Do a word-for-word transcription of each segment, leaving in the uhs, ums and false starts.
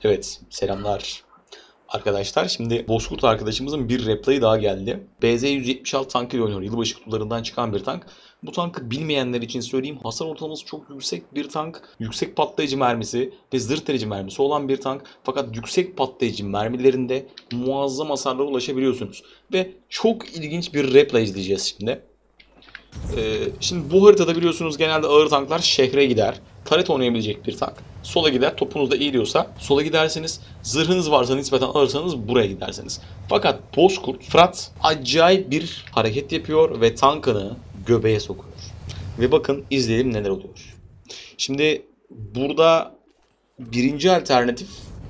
Evet, selamlar arkadaşlar. Şimdi Bozkurt arkadaşımızın bir replay'i daha geldi. B Z yüz yetmiş altı tankıyla oynuyor. Yılbaşı kutularından çıkan bir tank. Bu tankı bilmeyenler için söyleyeyim. Hasar ortalaması çok yüksek bir tank. Yüksek patlayıcı mermisi ve zırh delici mermisi olan bir tank. Fakat yüksek patlayıcı mermilerinde muazzam hasarlara ulaşabiliyorsunuz. Ve çok ilginç bir replay izleyeceğiz şimdi. Ee, şimdi bu haritada biliyorsunuz genelde ağır tanklar şehre gider. Taret oynayabilecek bir tank. Sola gider, topunuz da iyi diyorsa sola gidersiniz. Zırhınız varsa nispeten alırsanız buraya gidersiniz. Fakat Bozkurt Fırat acayip bir hareket yapıyor ve tankını göbeğe sokuyor. Ve bakın izleyelim neler oluyor. Şimdi burada birinci alternatif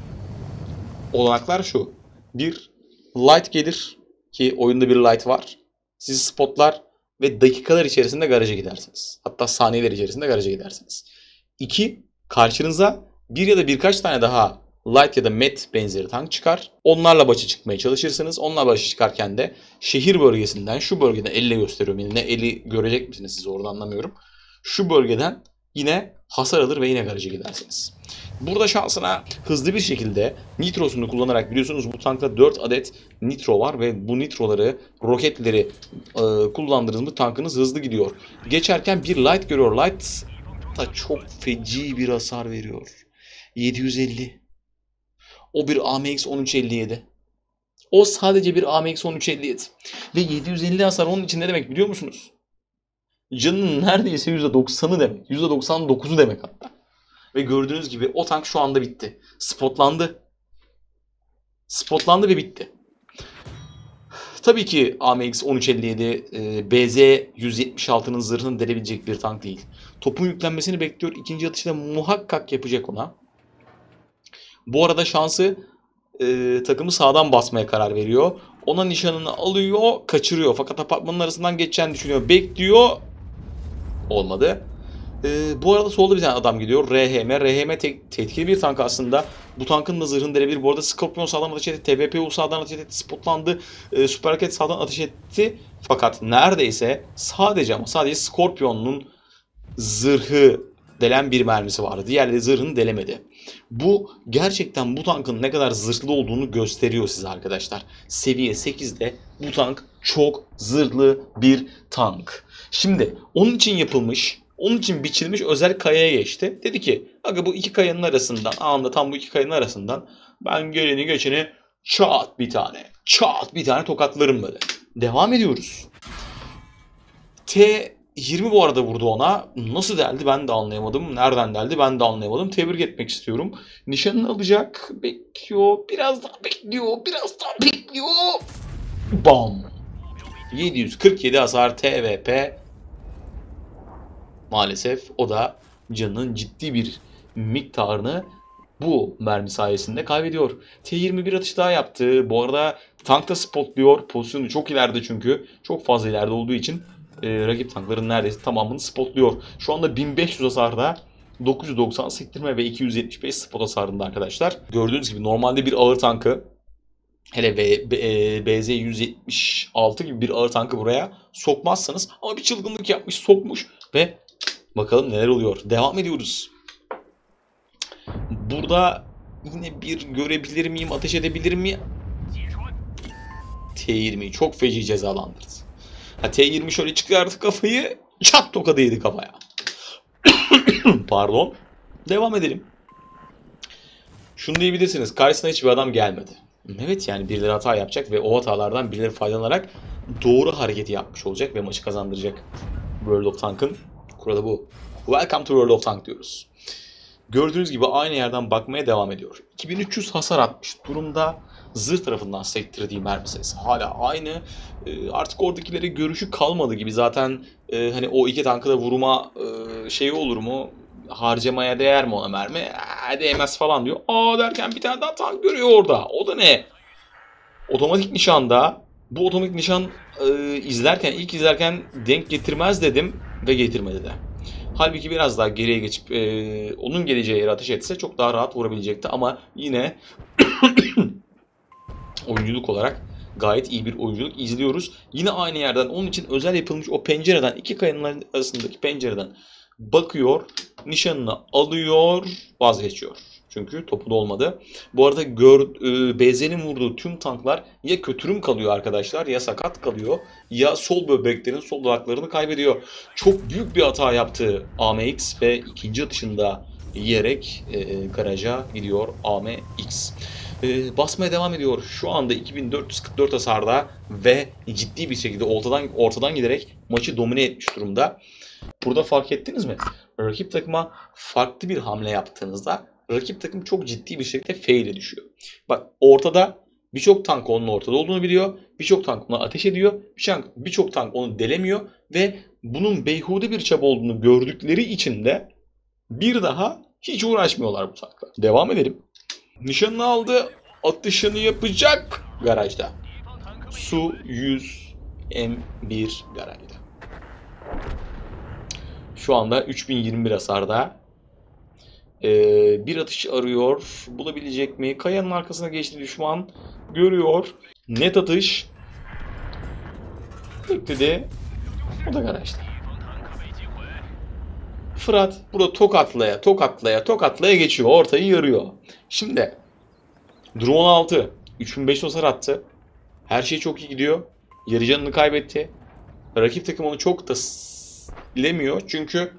olanaklar şu. Bir, light gelir ki oyunda bir light var. Sizi spotlar ve dakikalar içerisinde garaja gidersiniz. Hatta saniyeler içerisinde garaja gidersiniz. İki, karşınıza bir ya da birkaç tane daha light ya da met benzeri tank çıkar. Onlarla başa çıkmaya çalışırsınız. Onlarla başa çıkarken de şehir bölgesinden, şu bölgeden elle gösteriyorum. Yani ne eli görecek misiniz siz orada anlamıyorum. Şu bölgeden yine hasar alır ve yine garaja gidersiniz. Burada şansına hızlı bir şekilde nitrosunu kullanarak biliyorsunuz bu tankta dört adet nitro var ve bu nitroları, roketleri e, kullandığınızda tankınız hızlı gidiyor. Geçerken bir light görüyor. Light da çok feci bir hasar veriyor. yedi yüz elli. O bir A M X on üç elli yedi. O sadece bir A M X on üç elli yedi. Ve yedi yüz elli hasar onun için ne demek biliyor musunuz? Canının neredeyse yüzde doksanı demek. yüzde doksan dokuzu demek hatta. Ve gördüğünüz gibi o tank şu anda bitti. Spotlandı. Spotlandı ve bitti. Tabii ki A M X on üç elli yedi B Z yüz yetmiş altının zırhını delebilecek bir tank değil. Topun yüklenmesini bekliyor. İkinci atışta muhakkak yapacak ona. Bu arada şansı e, takımı sağdan basmaya karar veriyor. Ona nişanını alıyor, kaçırıyor. Fakat apartmanın arasından geçeceğini düşünüyor. Bekliyor. Olmadı. Ee, bu arada solda bir tane adam gidiyor. R H M. R H M te tehlikeli bir tank aslında. Bu tankın da zırhını delebilir. Bu arada Scorpion sağdan ateş etti. T B P U sağdan ateş etti. Spotlandı. Ee, Süper Roket sağdan ateş etti. Fakat neredeyse sadece ama sadece Scorpion'un zırhı delen bir mermisi vardı. Diğerleri zırhını delemedi. Bu gerçekten bu tankın ne kadar zırhlı olduğunu gösteriyor size arkadaşlar. Seviye sekizde bu tank çok zırhlı bir tank. Şimdi onun için yapılmış, onun için biçilmiş özel kayaya geçti. Dedi ki aga bu iki kayanın arasından, anında tam bu iki kayanın arasından ben geleni geçeni çat bir tane, çat bir tane tokatlarım böyle. Devam ediyoruz. T yirmi bu arada vurdu ona. Nasıl deldi ben de anlayamadım. Nereden deldi ben de anlayamadım. Tebrik etmek istiyorum. Nişanını alacak. Bekliyor. Biraz daha bekliyor. Biraz daha bekliyor. Bam. yedi yüz kırk yedi hasar T V P. Maalesef o da canının ciddi bir miktarını bu mermi sayesinde kaybediyor. T yirmi bir atış daha yaptı. Bu arada tankta spotluyor. Pozisyonu çok ileride çünkü. Çok fazla ileride olduğu için e, rakip tankların neredeyse tamamını spotluyor. Şu anda bin beş yüz hasarda, dokuz yüz doksan sektirme ve iki yüz yetmiş beş spot hasarında arkadaşlar. Gördüğünüz gibi normalde bir ağır tankı, hele B Z yüz yetmiş altı gibi bir ağır tankı buraya sokmazsanız, ama bir çılgınlık yapmış, sokmuş ve bakalım neler oluyor. Devam ediyoruz. Burada yine bir görebilir miyim, ateş edebilir miyim? T yirmiyi çok feci cezalandırdı. Ha, T yirmi şöyle çıkardı kafayı, çat tokadı yedi kafaya. Pardon. Devam edelim. Şunu diyebilirsiniz, karşısına hiçbir adam gelmedi. Evet, yani birileri hata yapacak ve o hatalardan birileri faydalanarak doğru hareketi yapmış olacak ve maçı kazandıracak. World of Tank'ın kuralı bu. Welcome to World of Tank diyoruz. Gördüğünüz gibi aynı yerden bakmaya devam ediyor. iki bin üç yüz hasar atmış durumda. Zırh tarafından sektirdiği mermi sayısı hala aynı. E, artık oradakilere görüşü kalmadı gibi. Zaten e, hani o iki tankı da vurma e, şeyi olur mu? Harcamaya değer mi ona mermi? Eee, değmez falan diyor. Aa derken bir tane daha tank görüyor orada. O da ne? Otomatik nişanda. Bu otomatik nişan e, izlerken, ilk izlerken denk getirmez dedim ve getirmedi de. Halbuki biraz daha geriye geçip e, onun geleceği yere ateş etse çok daha rahat vurabilecekti, ama yine oyunculuk olarak gayet iyi bir oyunculuk izliyoruz. Yine aynı yerden, onun için özel yapılmış o pencereden, iki kayanın arasındaki pencereden bakıyor, nişanını alıyor, vazgeçiyor. Çünkü topu da olmadı. Bu arada gör, e, B Z'nin vurduğu tüm tanklar ya kötürüm kalıyor arkadaşlar, ya sakat kalıyor, ya sol böbreklerin sol dudaklarını kaybediyor. Çok büyük bir hata yaptı A M X ve ikinci atışında yiyerek e, garaja gidiyor A M X. E, basmaya devam ediyor. Şu anda iki bin dört yüz kırk dört hasarda ve ciddi bir şekilde ortadan ortadan giderek maçı domine etmiş durumda. Burada fark ettiniz mi? Rakip takıma farklı bir hamle yaptığınızda rakip takım çok ciddi bir şekilde fail'e düşüyor. Bak ortada birçok tank onun ortada olduğunu biliyor. Birçok tank ona ateş ediyor. Birçok birçok tank onu delemiyor ve bunun beyhude bir çaba olduğunu gördükleri için de bir daha hiç uğraşmıyorlar bu tankla. Devam edelim. Nişanını aldı. Atışını yapacak garajda. Su yüz M bir garajda. Şu anda üç bin yirmi bir hasarda. Ee, bir atış arıyor. Bulabilecek mi? Kayanın arkasına geçti düşman. Görüyor. Net atış. Bekledi. O da garajda. Fırat burada tokatlaya, tokatlaya, tokatlaya geçiyor. Ortayı yarıyor. Şimdi Drone altı. üç bin beş yüz hasar attı. Her şey çok iyi gidiyor. Yarı canını kaybetti. Rakip takım onu çok da silemiyor. Çünkü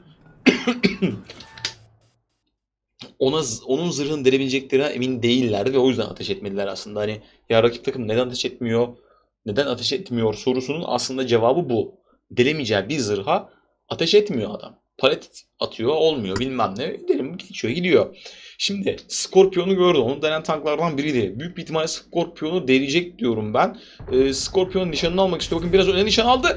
ona onun zırhını delebileceklerine emin değillerdi ve o yüzden ateş etmediler aslında. Hani ya rakip takım neden ateş etmiyor? Neden ateş etmiyor sorusunun aslında cevabı bu. Delemeyeceği bir zırha ateş etmiyor adam. Palet atıyor, olmuyor, bilmem ne. Derim geçiyor, gidiyor. Şimdi Scorpion'u gördü. Onu denen tanklardan biriydi. Büyük bir ihtimalle Scorpion'u deleyecek diyorum ben. Ee, Scorpion nişanını almak istiyor. Bakın biraz öne nişan aldı.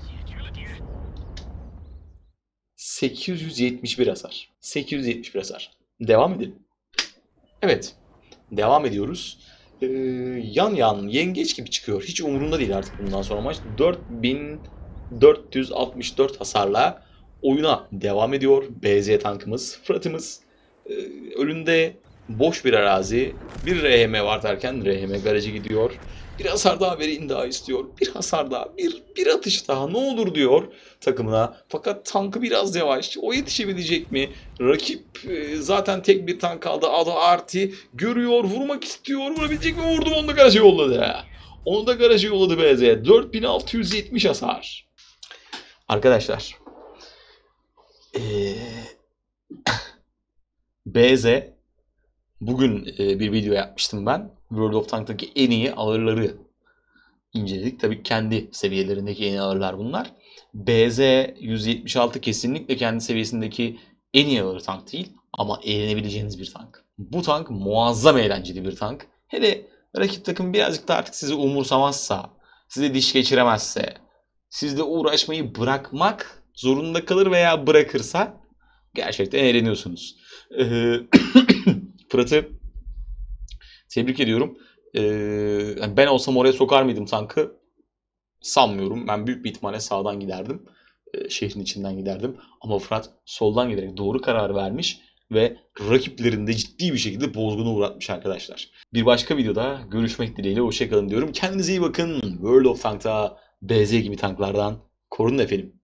sekiz yüz yetmiş bir hasar. sekiz yüz yetmiş bir hasar. Devam edelim. Evet. Devam ediyoruz. Ee, yan yan yengeç gibi çıkıyor. Hiç umurunda değil artık bundan sonra maç. dört bin dört yüz altmış dört hasarla oyuna devam ediyor. B Z tankımız, Fırat'ımız. Ee, önünde boş bir arazi. Bir R H M var derken R H M garajı gidiyor. Bir hasar daha vereyim daha istiyor. Bir hasar daha, bir, bir atış daha ne olur diyor takımına. Fakat tankı biraz yavaş. O yetişebilecek mi? Rakip e, zaten tek bir tank kaldı. Adı Arti. Görüyor, vurmak istiyor. Vurabilecek mi? Vurdum, onu da garaja yolladı. Onu da garaja yolladı B Z. dört bin altı yüz yetmiş hasar. Arkadaşlar. Ee, B Z bugün e, bir video yapmıştım ben. World of Tank'taki en iyi ağırları inceledik. Tabii kendi seviyelerindeki en iyi ağırlar bunlar. B Z yüz yetmiş altı kesinlikle kendi seviyesindeki en iyi ağır tank değil ama eğlenebileceğiniz bir tank. Bu tank muazzam eğlenceli bir tank. Hele rakip takım birazcık da artık sizi umursamazsa, size diş geçiremezse, sizle uğraşmayı bırakmak zorunda kalır veya bırakırsa gerçekten eğleniyorsunuz. Ee, Fırat'ı tebrik ediyorum. Ee, ben olsam oraya sokar mıydım tankı? Sanmıyorum. Ben büyük bir ihtimalle sağdan giderdim. Ee, şehrin içinden giderdim. Ama Fırat soldan giderek doğru karar vermiş ve rakiplerini de ciddi bir şekilde bozguna uğratmış arkadaşlar. Bir başka videoda görüşmek dileğiyle hoşçakalın diyorum. Kendinize iyi bakın. World of Tank'ta B Z gibi tanklardan korunun efendim.